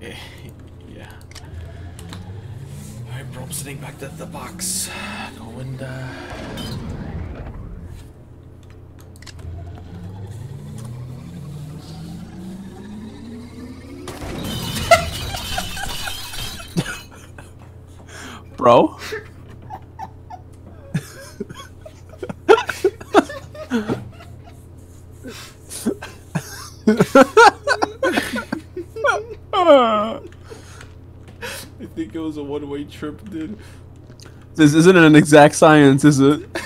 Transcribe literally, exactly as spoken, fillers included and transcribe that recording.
Yeah. Alright, bro, I'm sitting back to the box. Go and, uh... Bro? I think it was a one-way trip, dude. This isn't an exact science, is it?